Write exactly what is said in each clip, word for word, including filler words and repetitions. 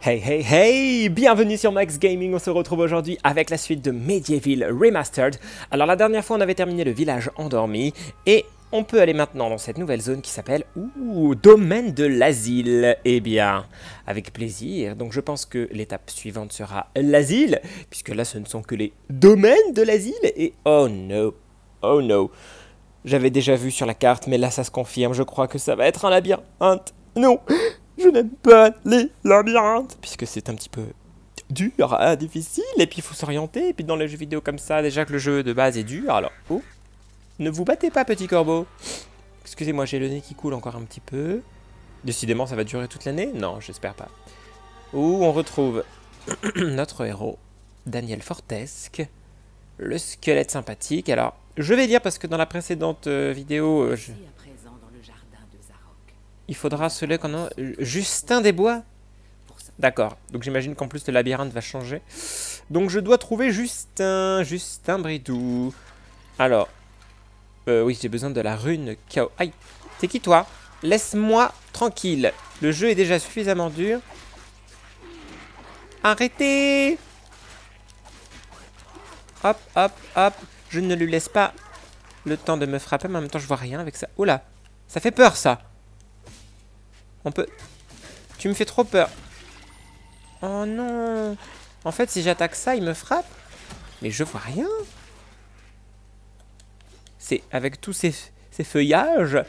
Hey hey hey, bienvenue sur Max Gaming, on se retrouve aujourd'hui avec la suite de Medieval Remastered. Alors la dernière fois on avait terminé le village endormi et on peut aller maintenant dans cette nouvelle zone qui s'appelle ouh, Domaine de l'Asile. Eh bien, avec plaisir, donc je pense que l'étape suivante sera l'asile, puisque là ce ne sont que les domaines de l'asile et oh no, oh no. J'avais déjà vu sur la carte mais là ça se confirme, je crois que ça va être un labyrinthe. Non, je n'aime pas les labyrinthes, puisque c'est un petit peu dur, hein, difficile, et puis il faut s'orienter, et puis dans les jeux vidéo comme ça, déjà que le jeu de base est dur, alors, oh, ne vous battez pas, petit corbeau. Excusez-moi, j'ai le nez qui coule encore un petit peu. Décidément, ça va durer toute l'année? Non, j'espère pas. Où on retrouve notre héros, Daniel Fortesque, le squelette sympathique. Alors, je vais dire, parce que dans la précédente euh, vidéo, euh, je... il faudra se lire qu'on a Justin des Bois. D'accord. Donc j'imagine qu'en plus le labyrinthe va changer. Donc je dois trouver Justin. Justin Bridou. Alors. Euh, oui, j'ai besoin de la rune Chaos. Aïe. T'es qui toi? Laisse-moi tranquille. Le jeu est déjà suffisamment dur. Arrêtez. Hop, hop, hop. Je ne lui laisse pas le temps de me frapper. Mais en même temps, je vois rien avec ça. Oh là. Ça fait peur ça. On peut... Tu me fais trop peur. Oh non. En fait, si j'attaque ça, il me frappe. Mais je vois rien. C'est avec tous ces, ces feuillages.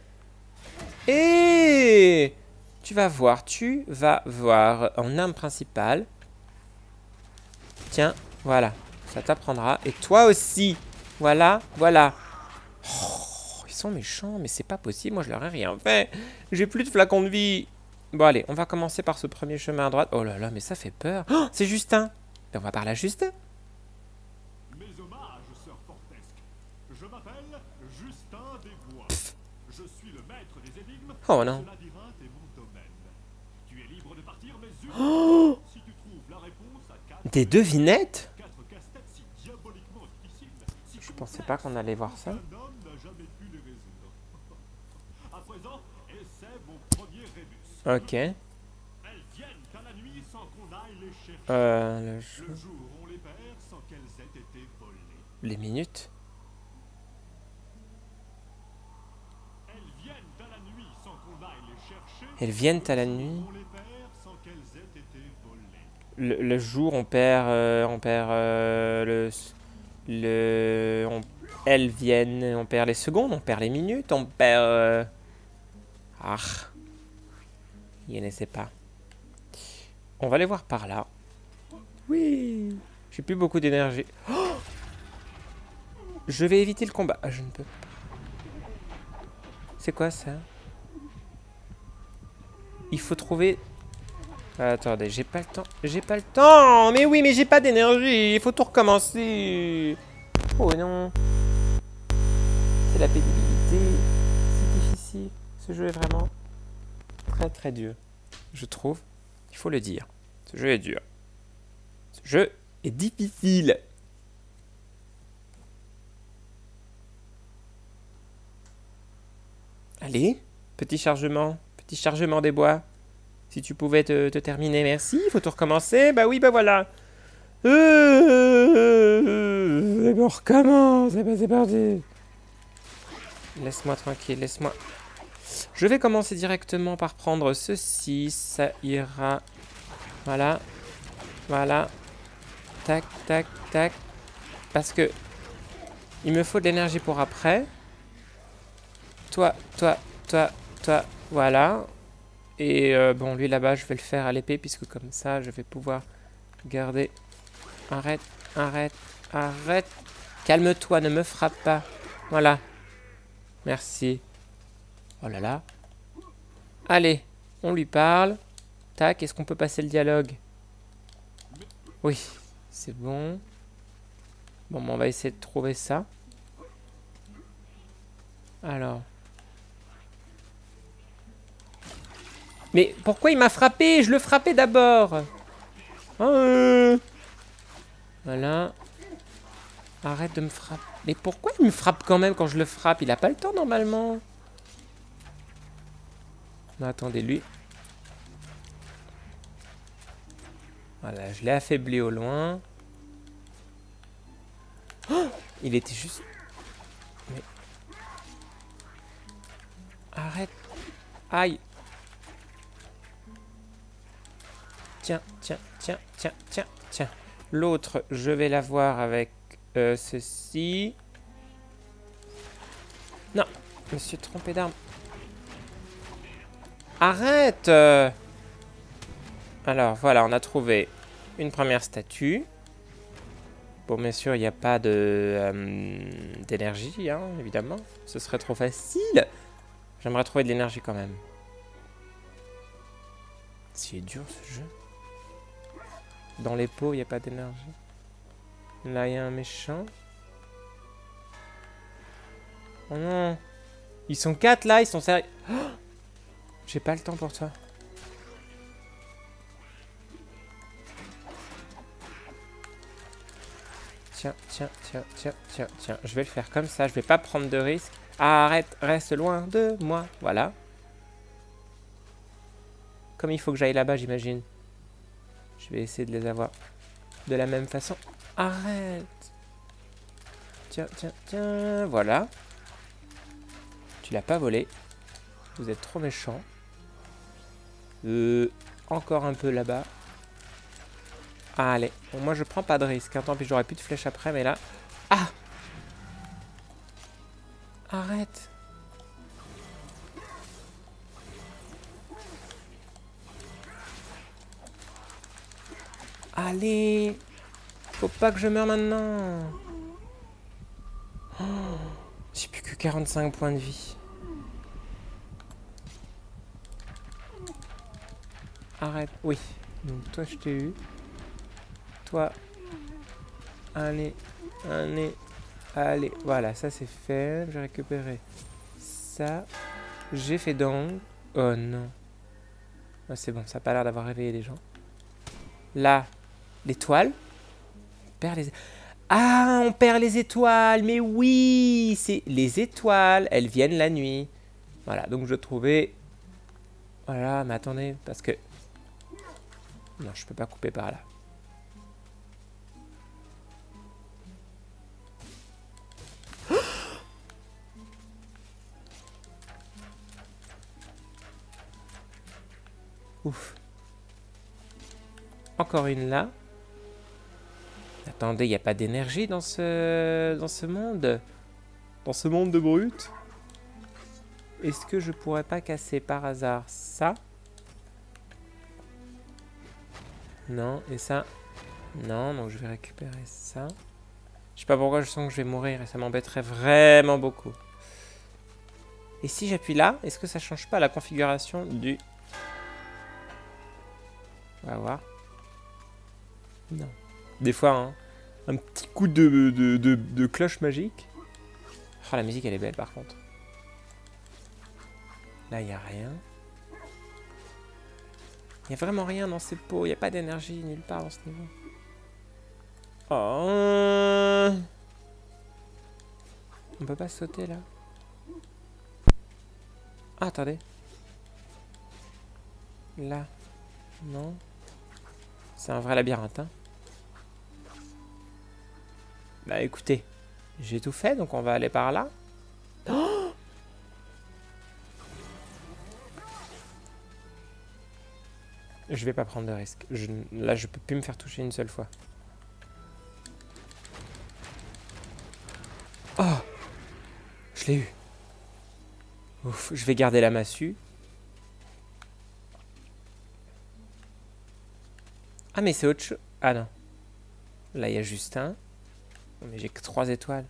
Et tu vas voir, tu vas voir. En arme principale. Tiens, voilà. Ça t'apprendra. Et toi aussi. Voilà, voilà. Oh. Ils sont méchants, mais c'est pas possible, moi je leur ai rien fait. J'ai plus de flacons de vie. Bon allez, on va commencer par ce premier chemin à droite. Oh là là, mais ça fait peur. Oh, c'est Justin. Ben, on va parler à Justin. Mes hommages, sœur Fortesque. Je m'appelle Justin des Bois. Je suis le maître des énigmes. Oh non. Ce labyrinthe est mon domaine. Tu es libre de partir, mais une Oh, si tu trouves la réponse à quatre, des devinettes. quatre casse-têtes si diaboliquement difficiles. Si Je pensais pas qu'on allait voir ça. un homme n'a jamais pu les résoudre. À présent, essaie mon premier rébus. Ok. Elles viennent à la nuit sans qu'on aille les chercher. Euh, le... Le jour, on les perd sans qu'elles aient été volées. Les minutes. Elles viennent à la nuit sans qu'on aille les chercher. Elles viennent à la nuit. On les perd sans qu'elles aient été volées. Le, le jour, on perd... Euh, on perd euh, le... Le... On, elles viennent... On perd les secondes, on perd les minutes, on perd... Euh... Ah. Il ne sait pas. On va les voir par là. Oui. J'ai plus beaucoup d'énergie. Oh, je vais éviter le combat. Ah, je ne peux pas. C'est quoi ça? Il faut trouver... Ah, attendez, j'ai pas le temps. J'ai pas le temps. Mais oui, mais j'ai pas d'énergie. Il faut tout recommencer. Oh non. C'est la pénibilité. C'est difficile. Ce jeu est vraiment très très dur. Je trouve. Il faut le dire. Ce jeu est dur. Ce jeu est difficile. Allez, petit chargement. Petit chargement des bois. Si tu pouvais te, te terminer, merci. Il faut tout recommencer. Bah oui, bah voilà. Euh, et ben on recommence. Et ben c'est parti. Laisse-moi tranquille, laisse-moi. Je vais commencer directement par prendre ceci. Ça ira. Voilà. Voilà. Tac, tac, tac. Parce que il me faut de l'énergie pour après. Toi, toi, toi, toi. Voilà. Et euh, bon, lui là-bas, je vais le faire à l'épée, puisque comme ça, je vais pouvoir garder... Arrête, arrête, arrête. Calme-toi, ne me frappe pas. Voilà. Merci. Oh là là. Allez, on lui parle. Tac, est-ce qu'on peut passer le dialogue? Oui, c'est bon. Bon, on va essayer de trouver ça. Alors... Mais pourquoi il m'a frappé? Je le frappais d'abord. Euh... Voilà. Arrête de me frapper. Mais pourquoi il me frappe quand même quand je le frappe? Il a pas le temps normalement. Non, attendez, lui. Voilà, je l'ai affaibli au loin. Oh, il était juste... Mais... Arrête. Aïe. Tiens, tiens, tiens, tiens, tiens, tiens. L'autre, je vais l'avoir avec euh, ceci. Non, je me suis trompé d'arme. Arrête euh... Alors, voilà, on a trouvé une première statue. Bon, bien sûr, il n'y a pas de euh, d'énergie, hein, évidemment. Ce serait trop facile. J'aimerais trouver de l'énergie quand même. C'est dur, ce jeu. Dans les pots, il n'y a pas d'énergie. Là, il y a un méchant. Oh non. Ils sont quatre, là, ils sont sérieux. Oh, j'ai pas le temps pour toi. Tiens, tiens, tiens, tiens, tiens, tiens. Je vais le faire comme ça. Je vais pas prendre de risque. Arrête, reste loin de moi. Voilà. Comme il faut que j'aille là-bas, j'imagine. Je vais essayer de les avoir de la même façon. Arrête. Tiens, tiens, tiens. Voilà. Tu l'as pas volé. Vous êtes trop méchant. Euh, encore un peu là-bas. Ah, allez. Bon, moi, je prends pas de risque. Hein. Tant pis, j'aurai plus de flèches après, mais là... Ah! Arrête. Allez. Faut pas que je meure maintenant. Oh, j'ai plus que quarante-cinq points de vie. Arrête. Oui. Donc, toi, je t'ai eu. Toi. Allez. Allez. Allez. Voilà, ça, c'est fait. J'ai récupéré ça. J'ai fait donc. Oh non. Oh, c'est bon, ça n'a pas l'air d'avoir réveillé les gens. Là, l'étoile. On perd les... Ah, on perd les étoiles. Mais oui, c'est les étoiles. Elles viennent la nuit. Voilà, donc je trouvais... Voilà, mais attendez, parce que... Non, je peux pas couper par là. Ouf. Encore une là. Attendez, il n'y a pas d'énergie dans ce... dans ce monde. Dans ce monde de brut. Est-ce que je pourrais pas casser par hasard ça? Non, et ça? Non, donc je vais récupérer ça. Je sais pas pourquoi je sens que je vais mourir et ça m'embêterait vraiment beaucoup. Et si j'appuie là, est-ce que ça change pas la configuration du... On va voir. Non. Des fois, hein, un petit coup de, de, de, de cloche magique. Oh, la musique, elle est belle, par contre. Là, il n'y a rien. Il n'y a vraiment rien dans ces pots. Il n'y a pas d'énergie nulle part dans ce niveau. Oh. On peut pas sauter, là. Ah, attendez. Là. Non. C'est un vrai labyrinthe, hein. Bah écoutez, j'ai tout fait, donc on va aller par là. Oh, je vais pas prendre de risque. Je, là, je peux plus me faire toucher une seule fois. Oh, je l'ai eu. Ouf, je vais garder la massue. Ah, mais c'est autre chose. Ah non. Là, il y a Justin. Mais j'ai que trois étoiles.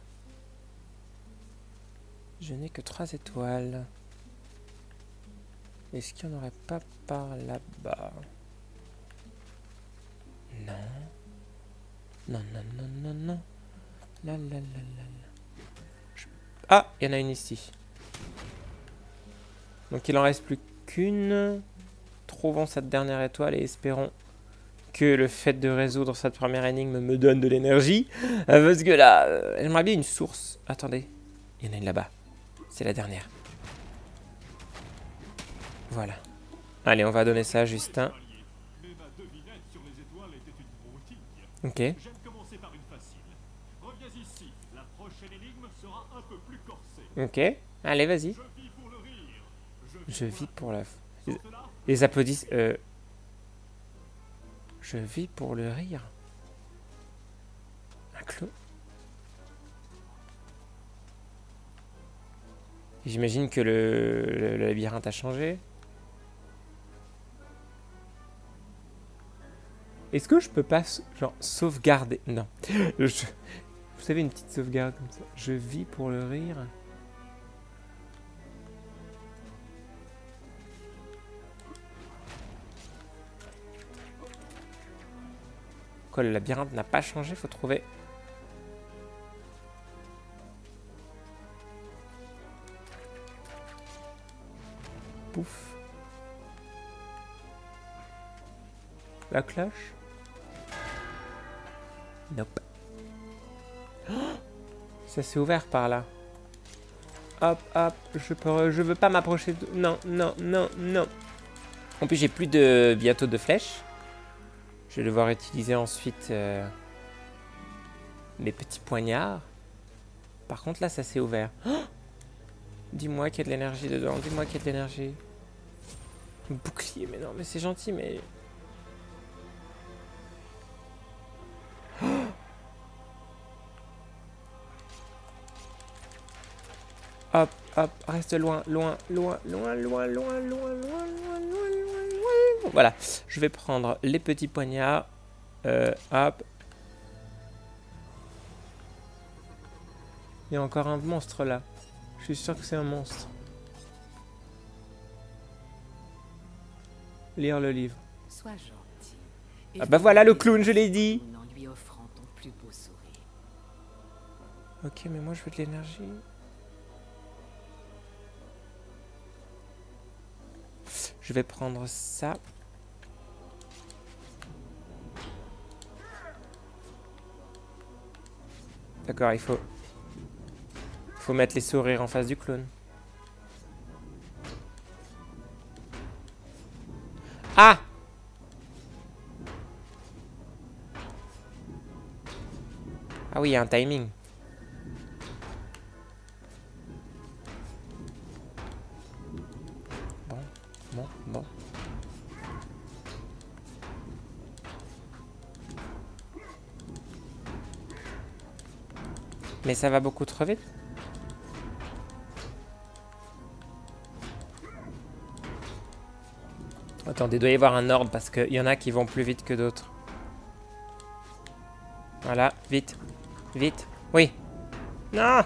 Je n'ai que trois étoiles. Est-ce qu'il n'y en aurait pas par là-bas? Non. Non, non, non, non, non. Là, là, là, là, là. Je... Ah, il y en a une ici. Donc il en reste plus qu'une. Trouvons cette dernière étoile et espérons que le fait de résoudre cette première énigme me donne de l'énergie. Euh, parce que là, euh, j'aimerais bien une source. Attendez, il y en a une là-bas. C'est la dernière. Voilà. Allez, on va donner ça à Justin. Mais ma devinette sur les étoiles était Ok. J'aime commencer par une facile. Reviens ici. La prochaine énigme sera un peu plus corsée. Ok. Allez, vas-y. Je vis pour le rire. Je vis pour la... Sans cela, Les applaudissements... Euh... Je vis pour le rire. Un clou. J'imagine que le... le... le labyrinthe a changé. Est-ce que je peux pas, genre, sauvegarder? Non. Je... Vous savez, une petite sauvegarde comme ça. Je vis pour le rire. Quoi, le labyrinthe n'a pas changé? Faut trouver... Pouf. La cloche? Nope. Oh, ça s'est ouvert par là. Hop, hop, je peux, je veux pas m'approcher de... Non, non, non, non. En plus, j'ai plus de... bientôt de flèches. Je vais devoir utiliser ensuite euh, mes petits poignards. Par contre, là, ça s'est ouvert. Oh, dis-moi qu'il y a de l'énergie dedans. Dis-moi qu'il y a de l'énergie. Bouclier, mais non, mais c'est gentil, mais... Oh, hop, hop, reste loin, loin, loin, loin, loin, loin, loin, loin, loin, loin, loin, loin. Voilà, je vais prendre les petits poignards. Euh, hop. Il y a encore un monstre là. Je suis sûr que c'est un monstre. Lire le livre. Sois gentil. Ah bah voilà le clown, je l'ai dit. En lui offrant ton plus beau sourire. Ok, mais moi je veux de l'énergie. Je vais prendre ça. D'accord, il faut... Il faut mettre les sourires en face du clown. Ah! Ah oui, il y a un timing. Bon, bon, bon. Mais ça va beaucoup trop vite. Attendez, il doit y avoir un ordre parce qu'il y en a qui vont plus vite que d'autres. Voilà, vite. Vite. Oui. Non!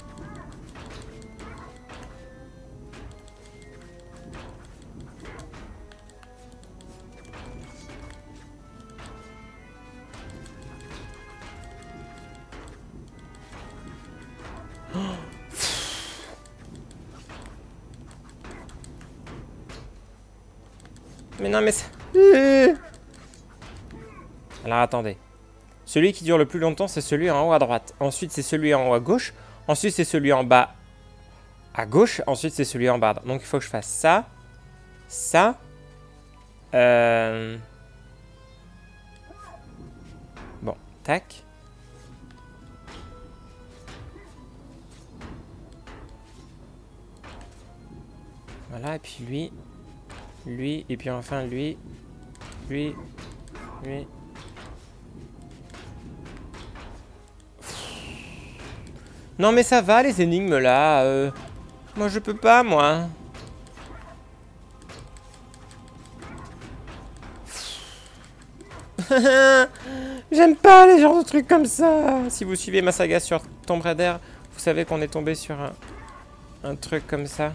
Mais non, mais ça... Alors, attendez. Celui qui dure le plus longtemps, c'est celui en haut à droite. Ensuite, c'est celui en haut à gauche. Ensuite, c'est celui en bas à gauche. Ensuite, c'est celui en bas. Donc, il faut que je fasse ça. Ça. Euh... Bon, tac. Voilà, et puis lui. Lui, et puis enfin lui. Lui. Lui. Non mais ça va les énigmes là. Euh... Moi je peux pas moi. J'aime pas les genres de trucs comme ça. Si vous suivez ma saga sur Tomb Raider, vous savez qu'on est tombé sur un, un truc comme ça.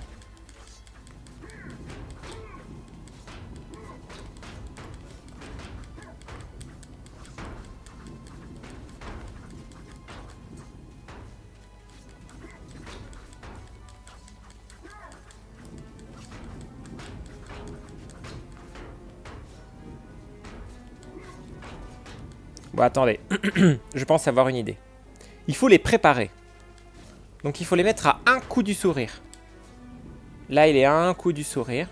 Bon, attendez. Je pense avoir une idée. Il faut les préparer. Donc, il faut les mettre à un coup du sourire. Là, il est à un coup du sourire.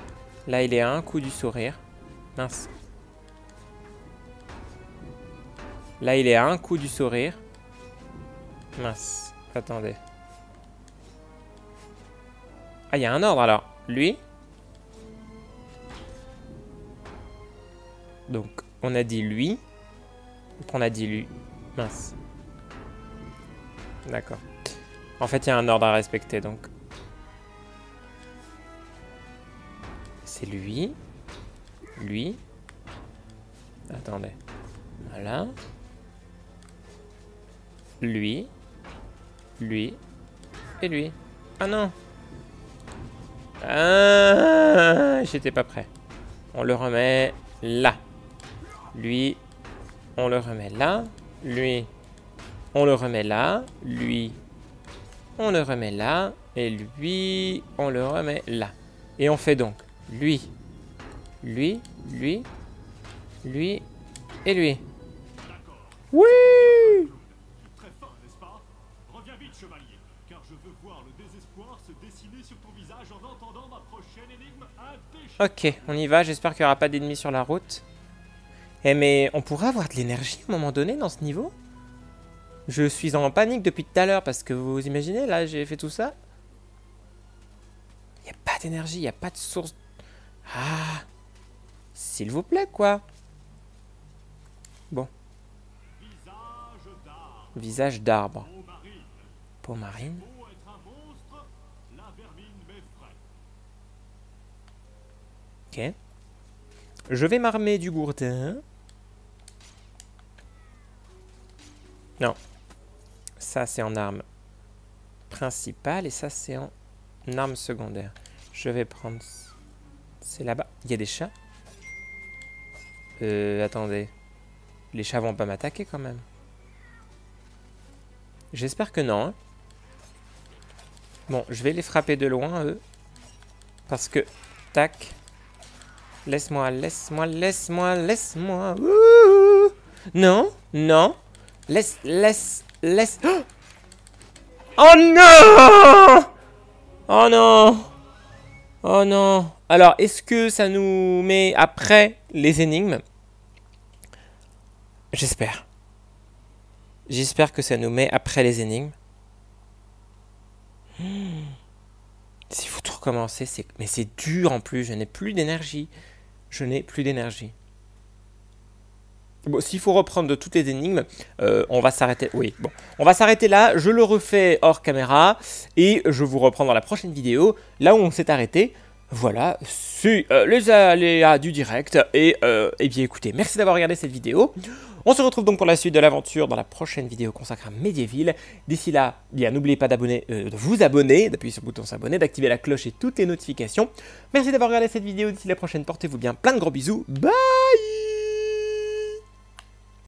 Là, il est à un coup du sourire. Mince. Là, il est à un coup du sourire. Mince. Attendez. Ah, il y a un ordre alors. Lui. Donc, on a dit lui. Donc, on a dit lui. Mince. D'accord. En fait, il y a un ordre à respecter, donc. C'est lui. Lui. Attendez. Voilà. Lui. Lui. Et lui. Ah non. Ah, j'étais pas prêt. On le remet là. Lui. On le remet là. Lui. On le remet là. Lui. On le remet là. Et lui. On le remet là. Et on fait donc lui. Lui. Lui. Lui. Et lui. Oui! Très fin, n'est-ce pas? Reviens vite, chevalier, car je veux voir le désespoir se dessiner sur ton visage en entendant ma prochaine énigme indéchiffrable. Ok, on y va. J'espère qu'il n'y aura pas d'ennemis sur la route. Eh mais on pourrait avoir de l'énergie à un moment donné dans ce niveau? Je suis en panique depuis tout à l'heure parce que vous imaginez, là j'ai fait tout ça. Il n'y a pas d'énergie, il n'y a pas de source. Ah, s'il vous plaît quoi. Bon. Visage d'arbre, Visage d'arbre. peau marine. Peau marine. Beau être un monstre, la vermine m'effraie. Ok. Je vais m'armer du gourdin. Non. Ça c'est en arme principale et ça c'est en arme secondaire. Je vais prendre... C'est là-bas. Il y a des chats. Euh, attendez. Les chats vont pas m'attaquer quand même. J'espère que non. Hein. Bon, je vais les frapper de loin, eux. Parce que... Tac. Laisse-moi, laisse-moi, laisse-moi, laisse-moi. Ouh. Non, non. Laisse, laisse, laisse... Oh non! Oh non! Oh non! Alors, est-ce que ça nous met après les énigmes? J'espère. J'espère que ça nous met après les énigmes. Hmm. S'il faut tout recommencer, c'est... Mais c'est dur en plus, je n'ai plus d'énergie. Je n'ai plus d'énergie. Bon, s'il faut reprendre de toutes les énigmes, euh, on va s'arrêter. Oui, bon, on va s'arrêter là. Je le refais hors caméra et je vous reprends dans la prochaine vidéo, là où on s'est arrêté. Voilà, c'est euh, les aléas du direct. Et euh, eh bien, écoutez, merci d'avoir regardé cette vidéo. On se retrouve donc pour la suite de l'aventure dans la prochaine vidéo consacrée à Medieval. D'ici là, bien, n'oubliez pas d'abonner, euh, de vous abonner, d'appuyer sur le bouton s'abonner, d'activer la cloche et toutes les notifications. Merci d'avoir regardé cette vidéo. D'ici la prochaine, portez-vous bien. Plein de gros bisous. Bye!